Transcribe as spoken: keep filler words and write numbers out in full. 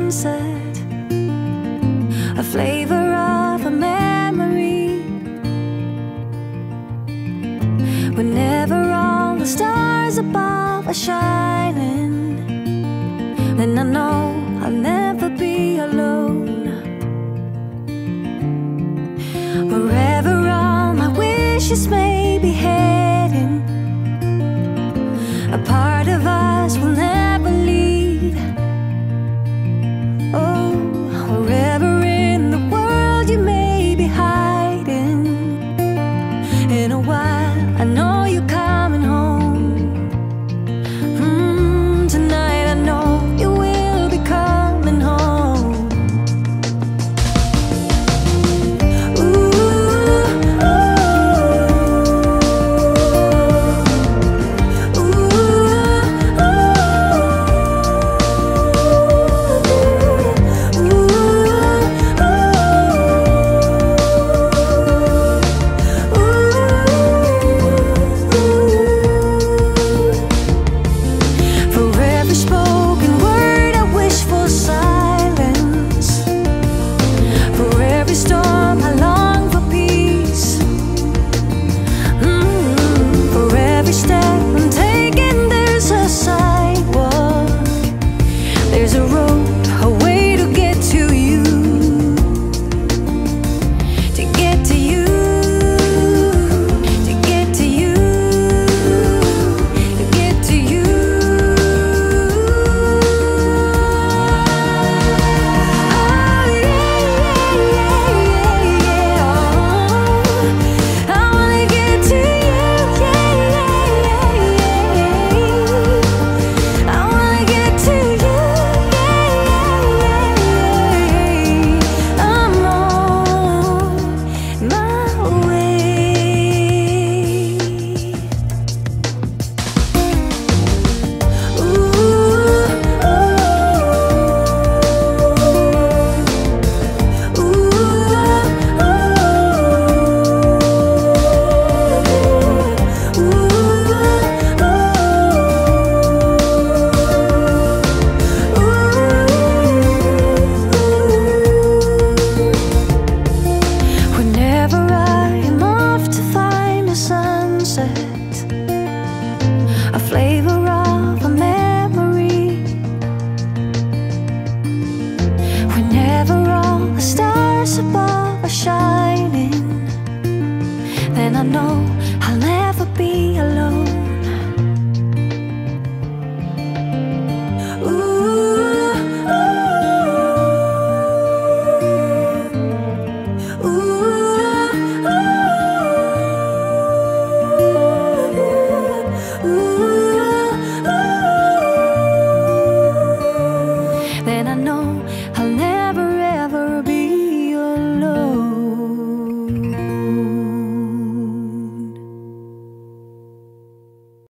sunset, a flavor of a memory. Whenever all the stars above are shining, then I know I'll never be alone. Wherever all my wishes may be heading, a part of us will never leave. Oh, wherever in the world you may be hiding, in a while I know you're coming home. mm, Tonight I know you will be coming home. Ooh, a flavor of a memory. Whenever all the stars above are shining, then I know I'll never be alone. Then I know I'll never